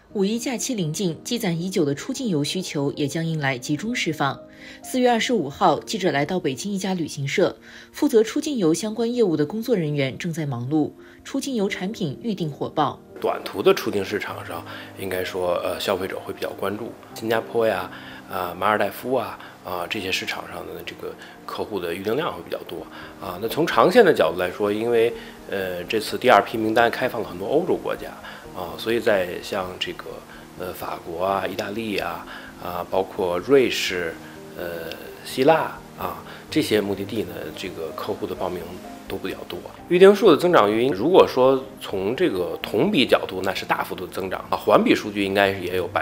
五一假期临近，积攒已久的出境游需求也将迎来集中释放。4月25号，记者来到北京一家旅行社，负责出境游相关业务的工作人员正在忙碌，出境游产品预订火爆。 短途的出境市场上，应该说消费者会比较关注新加坡呀、马尔代夫这些市场上的这个客户的预订量会比较多那从长线的角度来说，因为这次第2批名单开放了很多欧洲国家所以在像这个法国意大利包括瑞士希腊这些目的地呢，这个客户的报名都比较多。预订数的增长原因，如果说从这个同比角度，那是大幅度的增长环比数据应该也有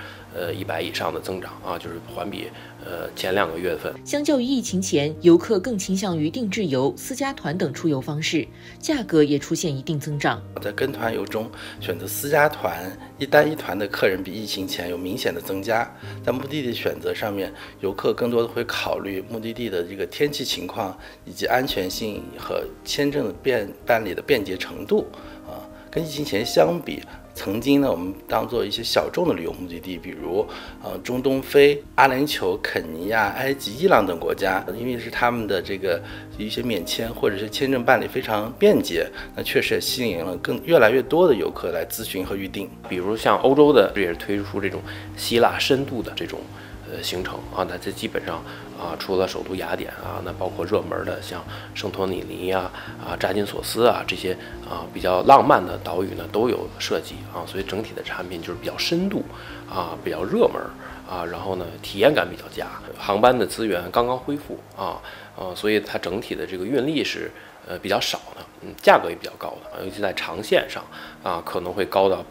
100%以上的增长就是环比前2个月份。 相较于疫情前，游客更倾向于定制游、私家团等出游方式，价格也出现一定增长。 在跟团游中，选择私家团、一单一团的客人比疫情前有明显的增加。在目的地选择上面，游客更多的会考虑目的地的这个天气情况以及安全性和签证的办理的便捷程度跟疫情前相比，曾经呢，我们当做一些小众的旅游目的地，比如中东非、阿联酋、肯尼亚、埃及、伊朗等国家，因为是他们的这个一些免签或者是签证办理非常便捷，那确实也吸引了越来越多的游客来咨询和预订。 比如像欧洲的也是推出这种希腊深度的这种行程那这基本上除了首都雅典那包括热门的像圣托里尼扎金索斯这些比较浪漫的岛屿呢都有设计所以整体的产品就是比较深度比较热门然后呢体验感比较佳。航班的资源刚刚恢复所以它整体的这个运力是比较少的，价格也比较高的，尤其在长线上可能会高到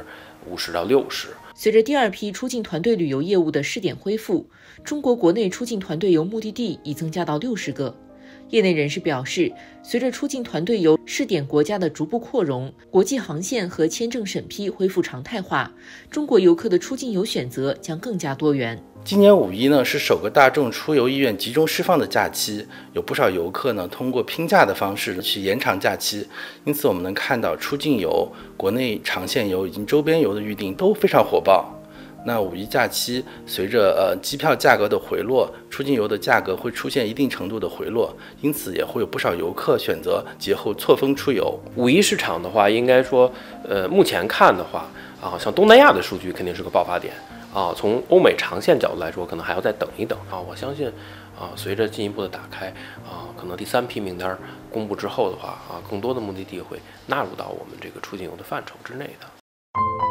50%到60%。 随着第2批出境团队旅游业务的试点恢复，中国国内出境团队游目的地已增加到60个。业内人士表示，随着出境团队游试点国家的逐步扩容，国际航线和签证审批恢复常态化，中国游客的出境游选择将更加多元。 今年5一呢是首个大众出游意愿集中释放的假期，有不少游客呢通过拼假的方式去延长假期，因此我们能看到出境游、国内长线游以及周边游的预订都非常火爆。那5一假期随着机票价格的回落，出境游的价格会出现一定程度的回落，因此也会有不少游客选择节后错峰出游。 5一市场的话，应该说目前看的话像东南亚的数据肯定是个爆发点从欧美长线角度来说，可能还要再等一等我相信随着进一步的打开可能第3批名单公布之后的话更多的目的地会纳入到我们这个出境游的范畴之内的。